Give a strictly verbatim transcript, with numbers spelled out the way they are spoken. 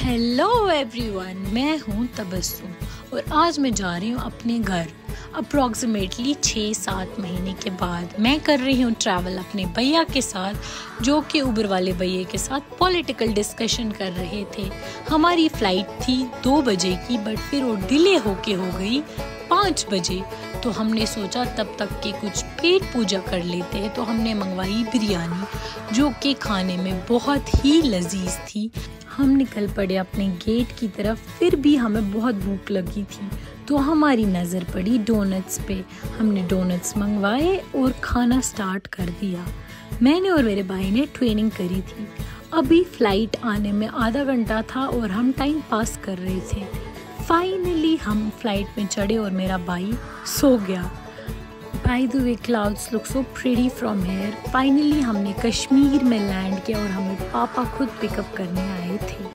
Hello everyone, मैं हूँ तबस्सुम और आज मैं जा रही हूँ अपने घर। अप्रॉक्सीमेटली छः सात महीने के बाद मैं कर रही हूँ ट्रैवल अपने भैया के साथ, जो कि उबर वाले भैया के साथ पॉलिटिकल डिस्कशन कर रहे थे। हमारी फ़्लाइट थी दो बजे की, बट फिर वो डिले होके हो गई पाँच बजे। तो हमने सोचा तब तक के कुछ पेट पूजा कर लेते हैं, तो हमने मंगवाई बिरयानी, जो कि खाने में बहुत ही लजीज थी। हम निकल पड़े अपने गेट की तरफ, फिर भी हमें बहुत भूख लगी थी, तो हमारी नज़र पड़ी डोनट्स पे। हमने डोनट्स मंगवाए और खाना स्टार्ट कर दिया। मैंने और मेरे भाई ने ट्रेनिंग करी थी। अभी फ़्लाइट आने में आधा घंटा था और हम टाइम पास कर रहे थे। फाइनली हम फ्लाइट में चढ़े और मेरा भाई सो गया। By the way, clouds look so pretty from here. Finally हमने कश्मीर में लैंड किया और हमें पापा खुद पिकअप करने आए थे।